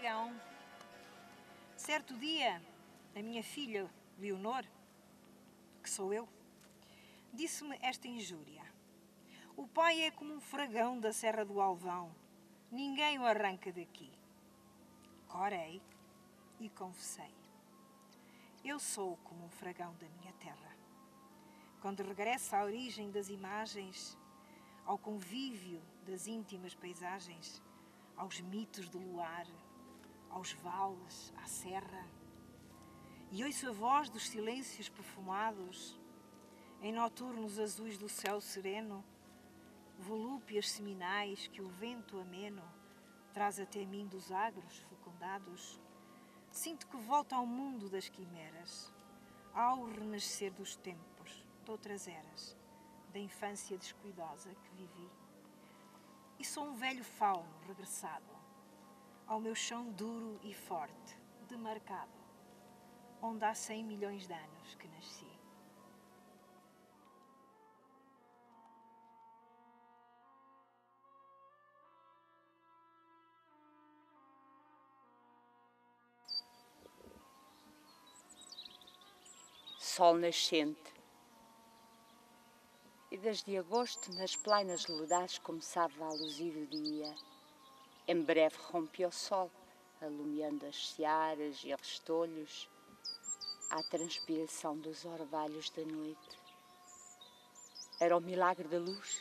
fragão. Certo dia, a minha filha, Leonor, que sou eu, disse-me esta injúria. O pai é como um fragão da Serra do Alvão. Ninguém o arranca daqui. Corei e confessei. Eu sou como um fragão da minha terra. Quando regresso à origem das imagens, ao convívio das íntimas paisagens, aos mitos do luar, aos vales, à serra, e ouço a voz dos silêncios perfumados, em noturnos azuis do céu sereno, volúpias seminais que o vento ameno traz até mim dos agros fecundados, sinto que volto ao mundo das quimeras, ao renascer dos tempos, de outras eras, da infância descuidosa que vivi. E sou um velho fauno regressado ao meu chão duro e forte, demarcado, onde há 100 milhões de anos que nasci. Sol nascente. E desde agosto, nas plainas ledades, começava a luzir o dia. Em breve rompia o sol, alumiando as searas e restolhos, à transpiração dos orvalhos da noite. Era o milagre da luz.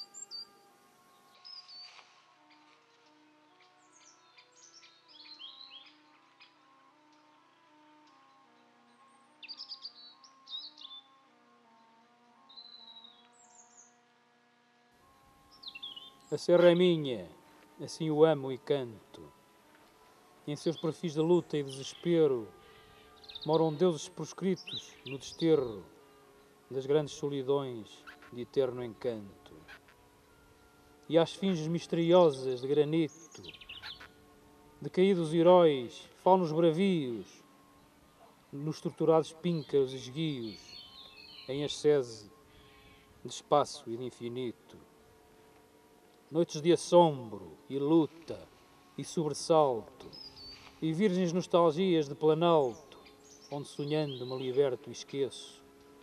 A serra é minha, assim o amo e canto. Em seus perfis de luta e desespero moram deuses proscritos no desterro das grandes solidões de eterno encanto. E às finges misteriosas de granito, de caídos heróis, faunos bravios, nos torturados píncaros esguios, em ascese de espaço e de infinito. Noites de assombro e luta e sobressalto, e virgens nostalgias de planalto, onde sonhando me liberto e esqueço.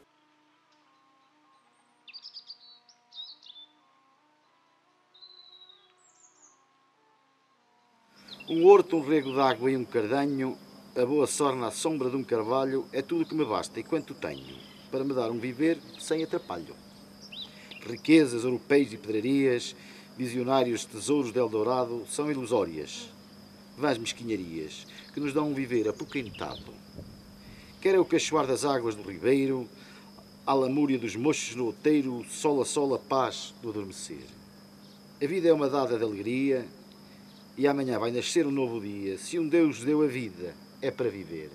Um horto, um rego d'água e um cardanho, a boa sorna à sombra de um carvalho, é tudo que me basta e quanto tenho, para me dar um viver sem atrapalho. Riquezas, europeus e pedrarias, visionários tesouros de Eldorado, são ilusórias, vãs mesquinharias, que nos dão um viver apoquentado. Quer é o cachoar das águas do ribeiro, a lamúria dos mochos no outeiro, sol a sol a paz do adormecer. A vida é uma dada de alegria, e amanhã vai nascer um novo dia. Se um Deus deu a vida, é para viver.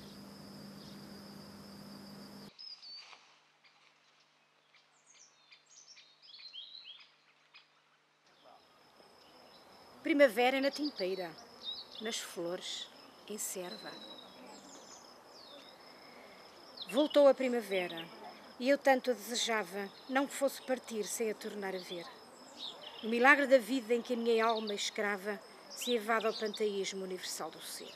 Primavera na timpeira, nas flores, em serva. Voltou a primavera, e eu tanto a desejava, não fosse partir sem a tornar a ver. O milagre da vida em que a minha alma escrava se evade ao panteísmo universal do ser.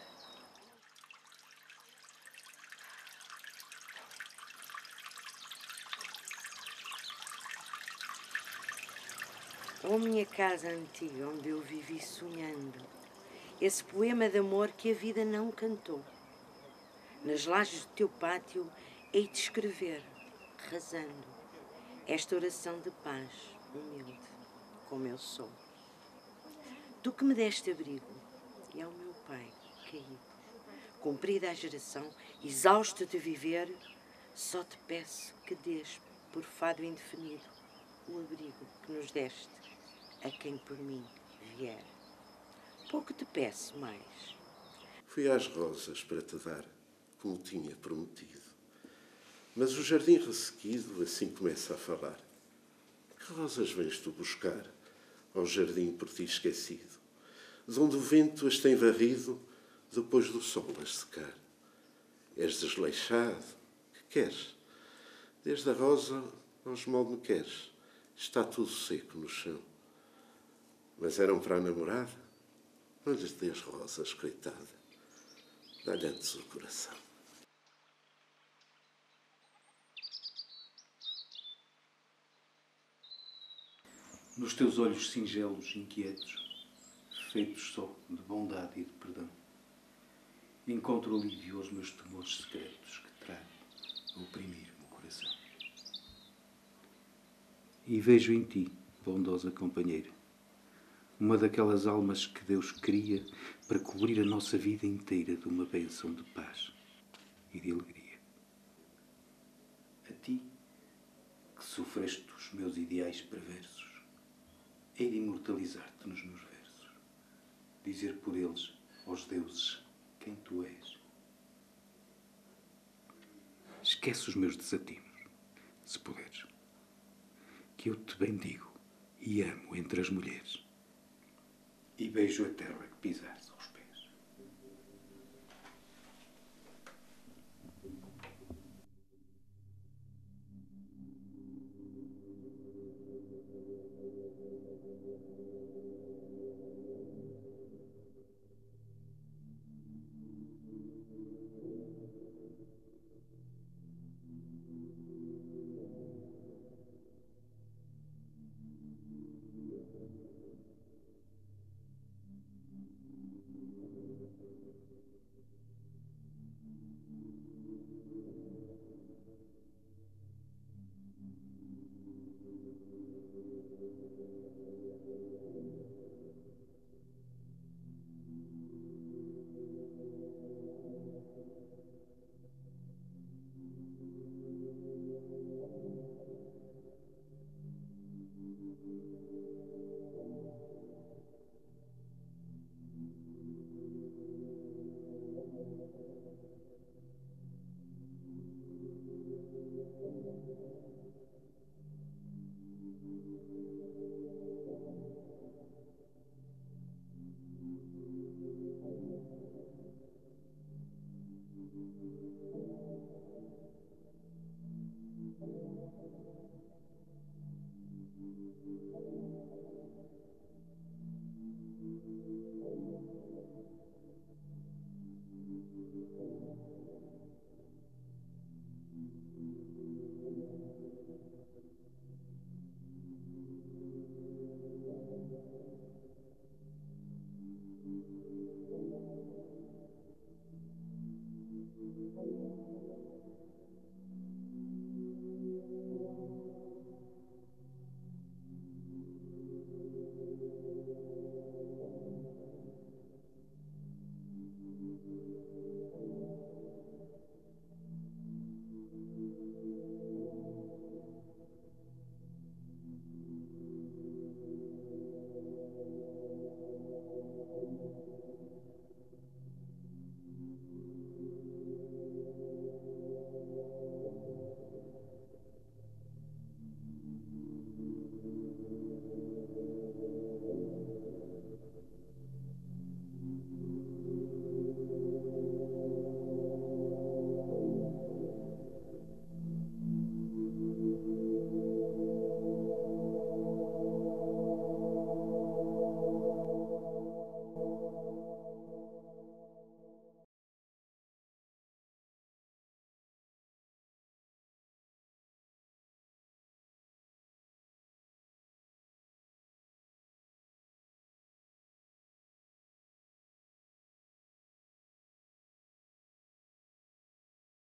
Oh, minha casa antiga, onde eu vivi sonhando, esse poema de amor que a vida não cantou. Nas lajes do teu pátio hei de escrever, rezando, esta oração de paz, humilde, como eu sou. Tu que me deste abrigo, e ao meu pai, caído, comprida a geração, exausto de viver, só te peço que dês, por fado indefinido, o abrigo que nos deste a quem por mim vier. Pouco te peço mais. Fui às rosas para te dar, como tinha prometido. Mas o jardim ressequido assim começa a falar. Que rosas vens tu buscar ao jardim por ti esquecido, de onde o vento as tem varrido depois do sol as secar? És desleixado, que queres? Desde a rosa aos mal me queres, está tudo seco no chão. Mas eram para a namorada? Não lhes dês rosas, coitada. Dá-lhe antes o coração. Nos teus olhos singelos, inquietos, feitos só de bondade e de perdão, encontro alívio aos meus temores secretos que trago a oprimir-me o coração. E vejo em ti, bondosa companheira, uma daquelas almas que Deus cria para cobrir a nossa vida inteira de uma bênção de paz e de alegria. A ti, que sofreste os meus ideais perversos, hei de imortalizar-te nos meus versos, dizer por eles aos deuses quem tu és. Esquece os meus desatinos, se puderes, que eu te bendigo e amo entre as mulheres, e beijo a terra que pisares aos